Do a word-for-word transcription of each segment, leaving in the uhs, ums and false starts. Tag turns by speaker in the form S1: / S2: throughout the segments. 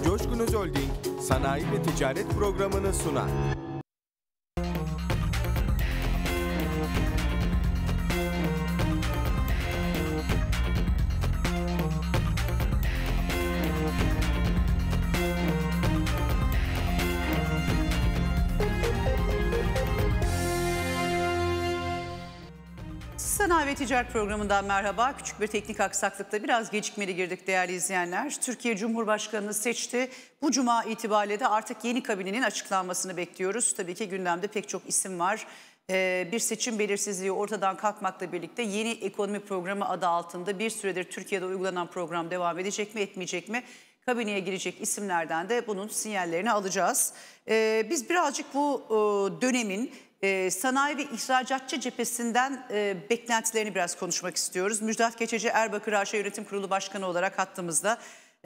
S1: Coşkun Özolding Sanayi ve Ticaret Programı'nı sunar.
S2: Sanayi ve Ticaret Programı'ndan merhaba. Küçük bir teknik aksaklıkla biraz gecikmeli girdik değerli izleyenler. Türkiye Cumhurbaşkanı'nı seçti. Bu cuma itibariyle de artık yeni kabinenin açıklanmasını bekliyoruz. Tabii ki gündemde pek çok isim var. Ee, bir seçim belirsizliği ortadan kalkmakla birlikte yeni ekonomi programı adı altında bir süredir Türkiye'de uygulanan program devam edecek mi etmeyecek mi? Kabineye girecek isimlerden de bunun sinyallerini alacağız. Ee, biz birazcık bu e, dönemin e, sanayi ve ihracatçı cephesinden e, beklentilerini biraz konuşmak istiyoruz. Müjdat Keçeci Erbakır A Ş Yönetim Kurulu Başkanı olarak hattımızda.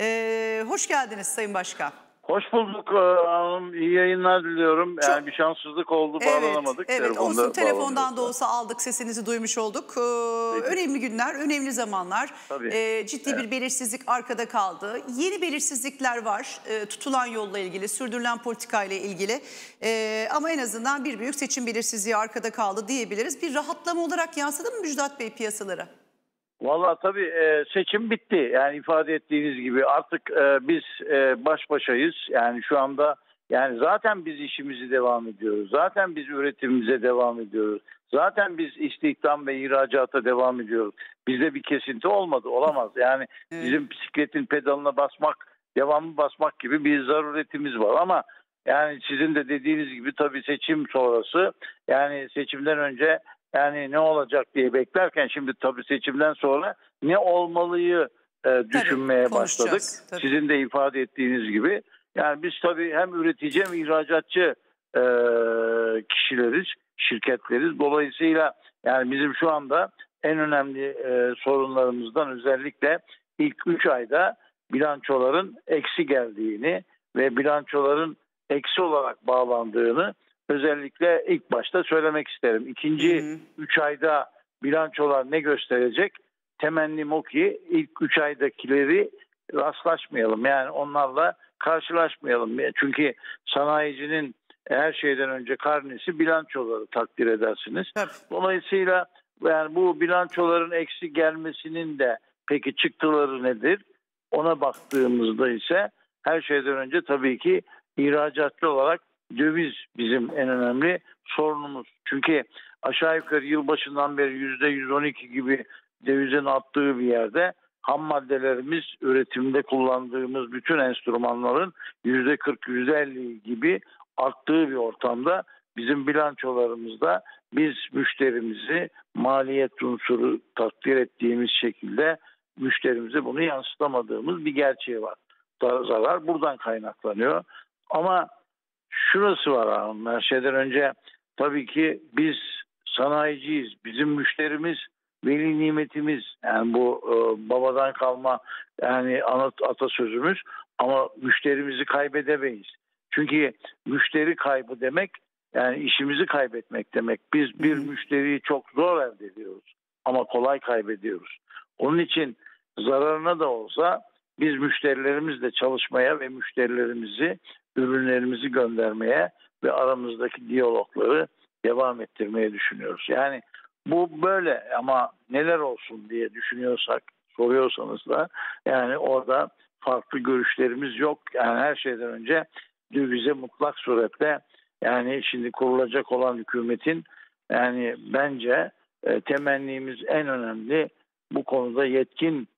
S2: Ee, hoş geldiniz Sayın Başkan.
S3: Hoş bulduk hanım. İyi yayınlar diliyorum.
S2: Çok...
S3: Yani bir şanssızlık oldu,
S2: evet,
S3: bağlanamadık.
S2: Evet, olsun, telefondan da olsa aldık, sesinizi duymuş olduk. Ee, önemli günler, önemli zamanlar. Ee, ciddi evet. bir belirsizlik arkada kaldı. Yeni belirsizlikler var. Ee, tutulan yolla ilgili, sürdürülen politikayla ilgili. Ee, ama en azından bir büyük seçim belirsizliği arkada kaldı diyebiliriz. Bir rahatlama olarak yansıdı mı Müjdat Bey piyasalara?
S3: Vallahi tabii e, seçim bitti. Yani ifade ettiğiniz gibi artık e, biz e, baş başayız. Yani şu anda yani zaten biz işimizi devam ediyoruz. Zaten biz üretimimize devam ediyoruz. Zaten biz istihdam ve ihracata devam ediyoruz. Bizde bir kesinti olmadı, olamaz. Yani evet. bizim bisikletin pedalına basmak, devamlı basmak gibi bir zaruretimiz var ama yani sizin de dediğiniz gibi tabii seçim sonrası, yani seçimden önce yani ne olacak diye beklerken şimdi tabii seçimden sonra ne olmalıyı e, düşünmeye tabii, başladık. Tabii. Sizin de ifade ettiğiniz gibi. Yani biz tabii hem üretici hem ihracatçı e, kişileriz, şirketleriz. Dolayısıyla yani bizim şu anda en önemli e, sorunlarımızdan özellikle ilk üç ayda bilançoların eksi geldiğini ve bilançoların eksi olarak bağlandığını özellikle ilk başta söylemek isterim. İkinci üç ayda bilançolar ne gösterecek? Temennim o ki ilk üç aydakileri rastlaşmayalım. Yani onlarla karşılaşmayalım. Çünkü sanayicinin her şeyden önce karnesi bilançoları, takdir edersiniz. Evet. Dolayısıyla yani bu bilançoların eksi gelmesinin de peki çıktıları nedir? Ona baktığımızda ise her şeyden önce tabii ki ihracatçı olarak döviz bizim en önemli sorunumuz. Çünkü aşağı yukarı yılbaşından beri yüzde yüz on iki gibi dövizin arttığı bir yerde ham maddelerimiz, üretimde kullandığımız bütün enstrümanların yüzde kırk yüzde elli gibi arttığı bir ortamda bizim bilançolarımızda biz müşterimizi maliyet unsuru takdir ettiğimiz şekilde müşterimize bunu yansıtamadığımız bir gerçeği var. Zarar buradan kaynaklanıyor. Ama şurası var hanım, her şeyden önce tabii ki biz sanayiciyiz. Bizim müşterimiz veli nimetimiz. Yani bu e, babadan kalma yani ana atasözümüz, ama müşterimizi kaybedemeyiz. Çünkü müşteri kaybı demek yani işimizi kaybetmek demek. Biz bir müşteriyi çok zor elde ediyoruz ama kolay kaybediyoruz. Onun için zararına da olsa biz müşterilerimizle çalışmaya ve müşterilerimizi, ürünlerimizi göndermeye ve aramızdaki diyalogları devam ettirmeye düşünüyoruz. Yani bu böyle, ama neler olsun diye düşünüyorsak, soruyorsanız da yani orada farklı görüşlerimiz yok. Yani her şeyden önce dövize mutlak suretle, yani şimdi kurulacak olan hükümetin yani bence e, temennimiz en önemli bu konuda yetkin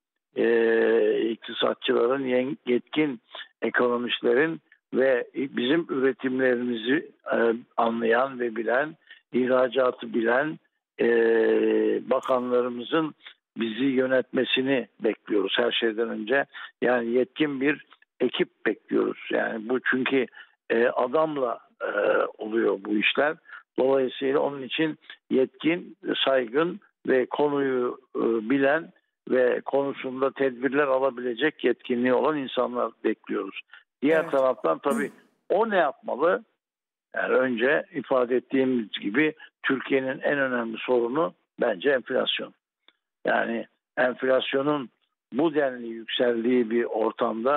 S3: e, iktisatçıların, yetkin ekonomistlerin ve bizim üretimlerimizi e, anlayan ve bilen, ihracatı bilen e, bakanlarımızın bizi yönetmesini bekliyoruz her şeyden önce. Yani yetkin bir ekip bekliyoruz. Yani bu çünkü e, adamla e, oluyor bu işler. Dolayısıyla onun için yetkin, saygın ve konuyu e, bilen ve konusunda tedbirler alabilecek yetkinliği olan insanlar bekliyoruz. Diğer evet. taraftan tabii o ne yapmalı? Yani önce ifade ettiğimiz gibi Türkiye'nin en önemli sorunu bence enflasyon. Yani enflasyonun bu denli yükseldiği bir ortamda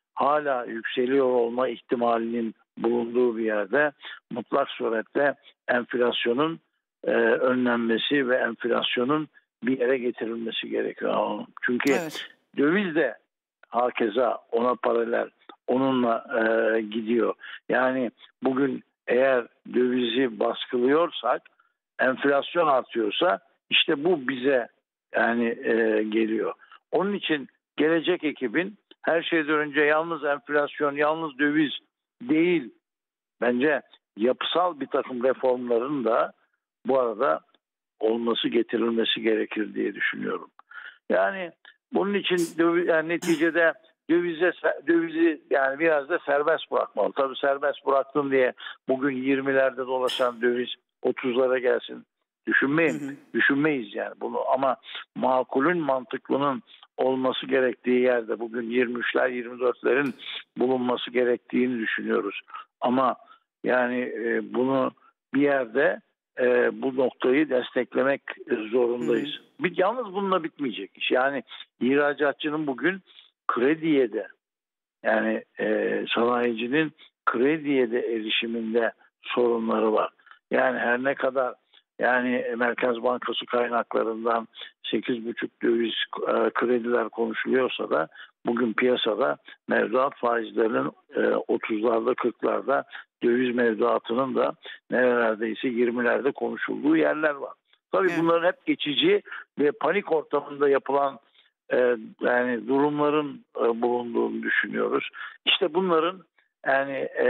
S3: hala yükseliyor olma ihtimalinin bulunduğu bir yerde mutlak surette enflasyonun e, önlenmesi ve enflasyonun bir yere getirilmesi gerekiyor. Çünkü
S2: Evet.
S3: döviz de hakeza ona paralel onunla e, gidiyor. Yani bugün eğer dövizi baskılıyorsak, enflasyon artıyorsa işte bu bize yani e, geliyor. Onun için gelecek ekibin her şeyden önce yalnız enflasyon, yalnız döviz değil, bence yapısal bir takım reformların da bu arada olması, getirilmesi gerekir diye düşünüyorum. Yani bunun için döviz, yani neticede dövize dövizi yani biraz da serbest bırakmalı. Tabii serbest bıraktın diye bugün yirmilerde dolaşan döviz otuzlara gelsin. Düşünmeyin. Hı hı. Düşünmeyiz yani bunu, ama makulün, mantıklının olması gerektiği yerde bugün yirmi üçler yirmi dörtlerin bulunması gerektiğini düşünüyoruz. Ama yani e, bunu bir yerde e, bu noktayı desteklemek zorundayız. Hı hı. Bir, yalnız bununla bitmeyecek iş. Yani ihracatçının bugün krediye de, yani e, sanayicinin krediye de erişiminde sorunları var. Yani her ne kadar yani Merkez Bankası kaynaklarından sekiz buçuk döviz e, krediler konuşuluyorsa da bugün piyasada mevduat faizlerinin e, otuzlarda kırklarda, döviz mevduatının da nerelerdeyse yirmilerde konuşulduğu yerler var. Tabii evet. Bunların hep geçici ve panik ortamında yapılan e, yani durumların e, bulunduğunu düşünüyoruz. İşte bunların yani e,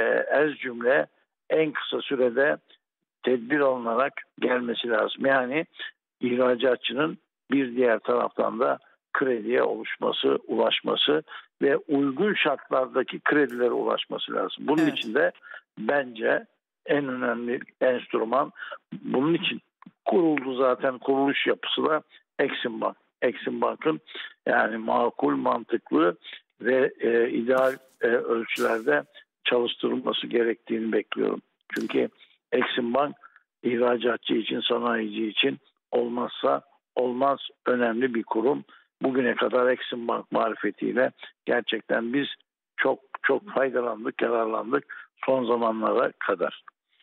S3: ez cümle en kısa sürede tedbir alınarak gelmesi lazım. Yani ihracatçının bir diğer taraftan da krediye oluşması, ulaşması ve uygun şartlardaki kredilere ulaşması lazım. Bunun evet. için de bence en önemli enstrüman, bunun için kuruldu zaten, kuruluş yapısı da Exim Bank. Exim Bank'ın yani makul, mantıklı ve e, ideal e, ölçülerde çalıştırılması gerektiğini bekliyorum. Çünkü Exim Bank ihracatçı için, sanayici için olmazsa olmaz önemli bir kurum. Bugüne kadar Exim Bank marifetiyle gerçekten biz çok çok faydalandık, yararlandık son zamanlara kadar.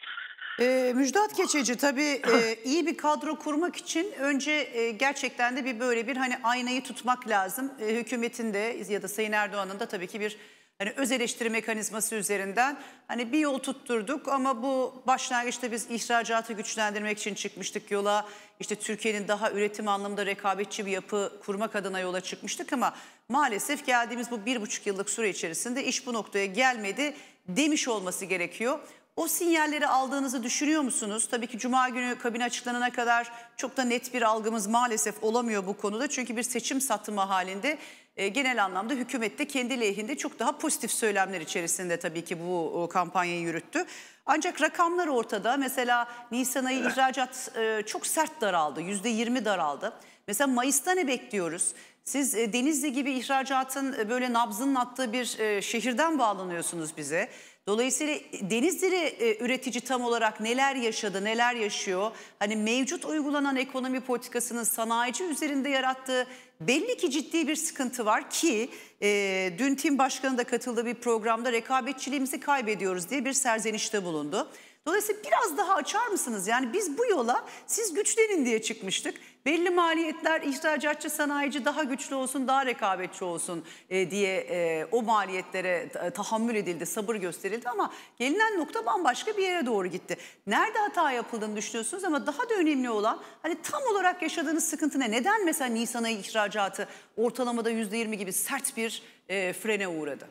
S2: E, Müjdat Keçeci, tabii e, iyi bir kadro kurmak için önce e, gerçekten de bir böyle bir hani aynayı tutmak lazım. E, hükümetin de ya da Sayın Erdoğan'ın da tabii ki bir hani öz eleştiri mekanizması üzerinden hani bir yol tutturduk ama bu başlangıçta biz ihracatı güçlendirmek için çıkmıştık yola. İşte Türkiye'nin daha üretim anlamında rekabetçi bir yapı kurmak adına yola çıkmıştık ama maalesef geldiğimiz bu bir buçuk yıllık süre içerisinde iş bu noktaya gelmedi demiş olması gerekiyor. O sinyalleri aldığınızı düşünüyor musunuz? Tabii ki Cuma günü kabine açıklanana kadar çok da net bir algımız maalesef olamıyor bu konuda. Çünkü bir seçim satımı halinde e, genel anlamda hükümet de kendi lehinde çok daha pozitif söylemler içerisinde tabii ki bu kampanyayı yürüttü. Ancak rakamlar ortada. Mesela Nisan ayı ihracat e, çok sert daraldı. yüzde yirmi daraldı. Mesela Mayıs'ta ne bekliyoruz? Siz e, Denizli gibi ihracatın e, böyle nabzının attığı bir e, şehirden bağlanıyorsunuz bize. Dolayısıyla Denizli e, üretici tam olarak neler yaşadı, neler yaşıyor? Hani mevcut uygulanan ekonomi politikasının sanayici üzerinde yarattığı belli ki ciddi bir sıkıntı var ki e, dün Tim Başkanı da katıldığı bir programda rekabetçiliğimizi kaybediyoruz diye bir serzenişte bulundu. Dolayısıyla biraz daha açar mısınız? Yani biz bu yola siz güçlenin diye çıkmıştık. Belli maliyetler, ihracatçı, sanayici daha güçlü olsun, daha rekabetçi olsun e, diye e, o maliyetlere tahammül edildi, sabır gösterildi ama gelinen nokta bambaşka bir yere doğru gitti. Nerede hata yapıldığını düşünüyorsunuz ama daha da önemli olan hani tam olarak yaşadığınız sıkıntı ne? Neden mesela Nisan ayı ihracatı ortalamada yüzde yirmi gibi sert bir e, frene uğradı?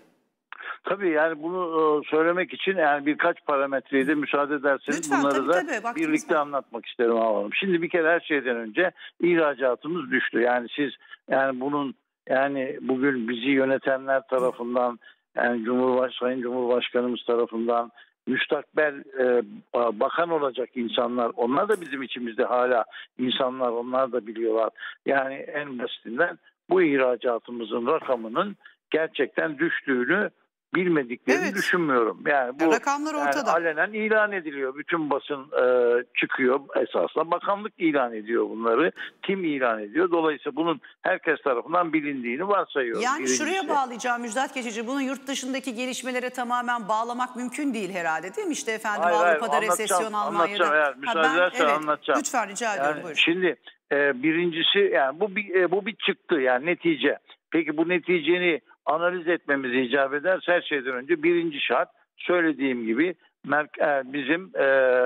S3: Tabii yani bunu söylemek için yani birkaç parametreyi de müsaade ederseniz
S2: lütfen,
S3: bunları
S2: tabii,
S3: da
S2: tabii,
S3: birlikte var. Anlatmak isterim Hanım. Şimdi bir kere her şeyden önce ihracatımız düştü. Yani siz yani bunun yani bugün bizi yönetenler tarafından, yani Cumhurbaş Sayın Cumhurbaşkanımız tarafından, müstakbel e, bakan olacak insanlar, onlar da bizim içimizde hala insanlar, onlar da biliyorlar. Yani en basitinden bu ihracatımızın rakamının gerçekten düştüğünü bilmediklerini
S2: Evet.
S3: düşünmüyorum. Yani bu
S2: Rakamlar
S3: yani
S2: ortada.
S3: alenen ilan ediliyor. Bütün basın e, çıkıyor esasında. Bakanlık ilan ediyor bunları. Kim ilan ediyor? Dolayısıyla bunun herkes tarafından bilindiğini varsayıyorum.
S2: Yani
S3: Birincisi.
S2: şuraya bağlayacağım Müjdat Keçici. Bunu yurt dışındaki gelişmelere tamamen bağlamak mümkün değil herhalde, değil mi? İşte efendim
S3: Hayır, hayır,
S2: Avrupa'da resesyon, Almanya'da.
S3: Anlatacağım eğer müsaade edersen
S2: evet,
S3: anlatacağım.
S2: lütfen rica ediyorum,
S3: Yani
S2: buyurun.
S3: şimdi e, birincisi yani bu bir, e, bu bir çıktı yani netice. Peki bu neticeyi analiz etmemiz icap ederse her şeyden önce birinci şart söylediğim gibi merke, e, bizim e,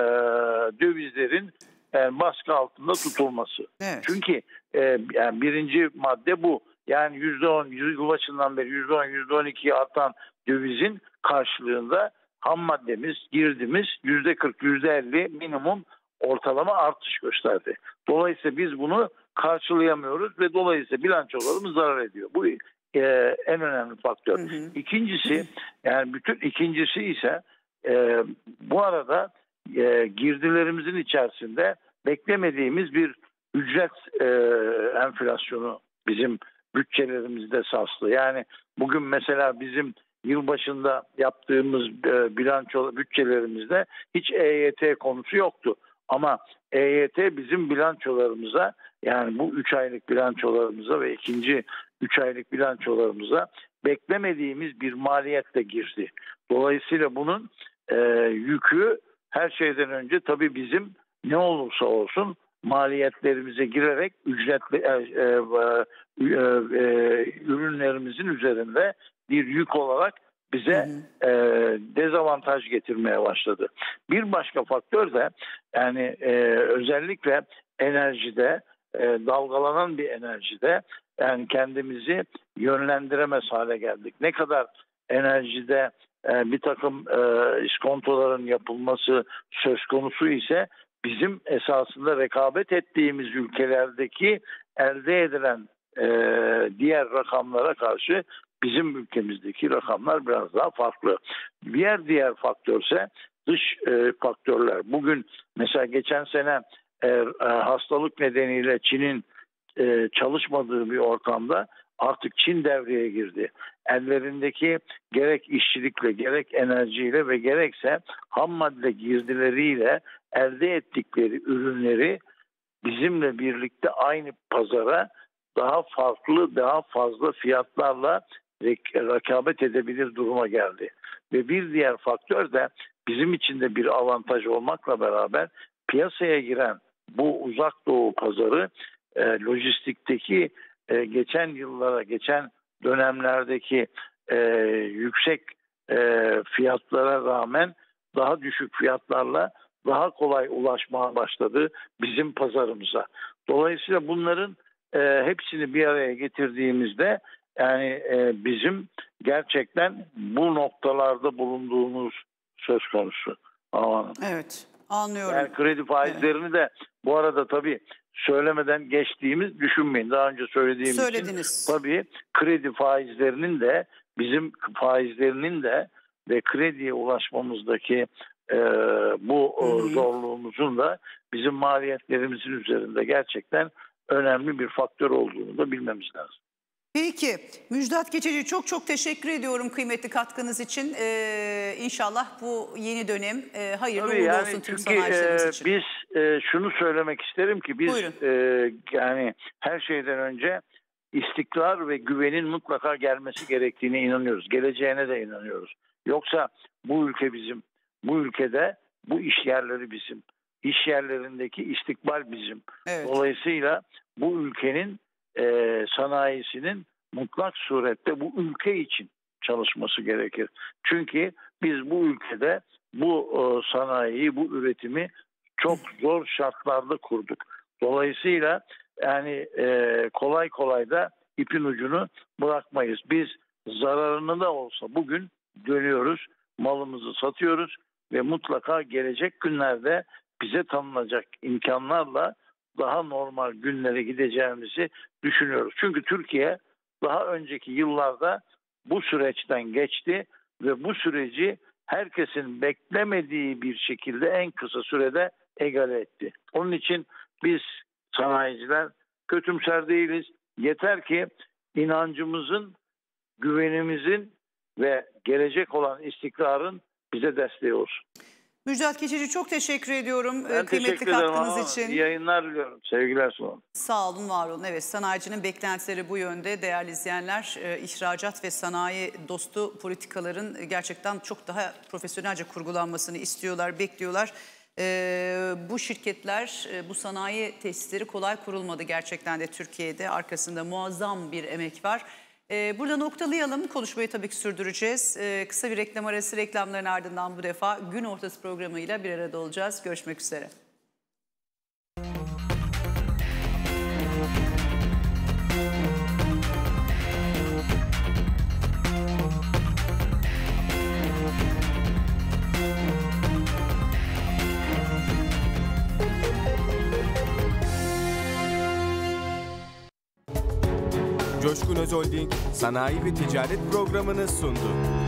S3: dövizlerin e, baskı altında tutulması.
S2: Evet.
S3: Çünkü e, yani birinci madde bu. Yani yüzde on, yıl başından beri yüzde on, yüzde on iki artan dövizin karşılığında ham maddemiz, girdimiz yüzde kırk, yüzde elli minimum ortalama artış gösterdi. Dolayısıyla biz bunu karşılayamıyoruz ve dolayısıyla bilançolarımız zarar ediyor. Bu e, en önemli faktör.
S2: Hı hı.
S3: İkincisi, yani bütün ikincisi ise e, bu arada e, girdilerimizin içerisinde beklemediğimiz bir ücret e, enflasyonu bizim bütçelerimizde sarslı. Yani bugün mesela bizim yılbaşında yaptığımız e, bilanço bütçelerimizde hiç E Y T konusu yoktu. Ama E Y T bizim bilançolarımıza, yani bu üç aylık bilançolarımıza ve ikinci üç aylık bilançolarımıza beklemediğimiz bir maliyetle girdi. Dolayısıyla bunun e, yükü her şeyden önce tabii bizim ne olursa olsun maliyetlerimize girerek ücretli e, e, e, e, ürünlerimizin üzerinde bir yük olarak bize e, dezavantaj getirmeye başladı. Bir başka faktör de yani e, özellikle enerjide e, dalgalanan bir enerjide yani kendimizi yönlendiremez hale geldik. Ne kadar enerjide e, bir takım e, iskontoların yapılması söz konusu ise bizim esasında rekabet ettiğimiz ülkelerdeki elde edilen e, diğer rakamlara karşı bizim ülkemizdeki rakamlar biraz daha farklı. Diğer diğer faktörse dış e, faktörler. Bugün mesela geçen sene e, e, hastalık nedeniyle Çin'in e, çalışmadığı bir ortamda artık Çin devreye girdi. Ellerindeki gerek işçilikle, gerek enerjiyle ve gerekse ham madde girdileriyle elde ettikleri ürünleri bizimle birlikte aynı pazara daha farklı, daha fazla fiyatlarla rekabet edebilir duruma geldi. Ve bir diğer faktör de bizim için de bir avantaj olmakla beraber piyasaya giren bu uzak doğu pazarı e, lojistikteki e, geçen yıllara, geçen dönemlerdeki e, yüksek e, fiyatlara rağmen daha düşük fiyatlarla daha kolay ulaşmaya başladı bizim pazarımıza. Dolayısıyla bunların e, hepsini bir araya getirdiğimizde yani e, bizim gerçekten bu noktalarda bulunduğumuz söz konusu. Ama,
S2: Evet, anlıyorum.
S3: yani kredi faizlerini evet. de bu arada tabii söylemeden geçtiğimiz düşünmeyin. Daha önce söylediğim
S2: Söylediniz.
S3: için tabii kredi faizlerinin de bizim faizlerinin de ve krediye ulaşmamızdaki e, bu hmm. zorluğumuzun da bizim maliyetlerimizin üzerinde gerçekten önemli bir faktör olduğunu da bilmemiz lazım.
S2: Peki Müjdat Keçici, çok çok teşekkür ediyorum kıymetli katkınız için. Ee, İnşallah bu yeni dönem e, hayırlı
S3: Tabii
S2: uğurlu
S3: yani
S2: olsun tüm
S3: çünkü,
S2: sanayicilerimiz
S3: e,
S2: için.
S3: Biz e, şunu söylemek isterim ki biz e, yani her şeyden önce istikrar ve güvenin mutlaka gelmesi gerektiğine inanıyoruz. Geleceğine de inanıyoruz. Yoksa bu ülke bizim, bu ülkede bu iş yerleri bizim, iş yerlerindeki istikbal bizim.
S2: Evet.
S3: Dolayısıyla bu ülkenin e, sanayisinin mutlak surette bu ülke için çalışması gerekir. Çünkü biz bu ülkede bu e, sanayiyi, bu üretimi çok zor şartlarda kurduk. Dolayısıyla yani e, kolay kolay da ipin ucunu bırakmayız. Biz zararını da olsa bugün dönüyoruz, malımızı satıyoruz ve mutlaka gelecek günlerde bize tanınacak imkanlarla daha normal günlere gideceğimizi düşünüyoruz. Çünkü Türkiye daha önceki yıllarda bu süreçten geçti ve bu süreci herkesin beklemediği bir şekilde en kısa sürede egale etti. Onun için biz sanayiciler kötümser değiliz. Yeter ki inancımızın, güvenimizin ve gelecek olan istikrarın bize desteği olsun.
S2: Müjdat Keçici, çok teşekkür ediyorum
S3: Ben
S2: kıymetli
S3: teşekkür ederim
S2: katkınız
S3: ama
S2: için.
S3: iyi yayınlar diliyorum. Sevgiler sunarım.
S2: Sağ olun, var olun. Evet, sanayicinin beklentileri bu yönde değerli izleyenler. E, ihracat ve sanayi dostu politikaların gerçekten çok daha profesyonelce kurgulanmasını istiyorlar, bekliyorlar. E, bu şirketler, e, bu sanayi tesisleri kolay kurulmadı gerçekten de Türkiye'de. Arkasında muazzam bir emek var. E, burada noktalayalım. Konuşmayı tabii ki sürdüreceğiz. E, kısa bir reklam arası, reklamların ardından bu defa Gün Ortası programıyla bir arada olacağız. Görüşmek üzere.
S1: Coşkun Özholding Sanayi ve Ticaret Programı'nı sundu.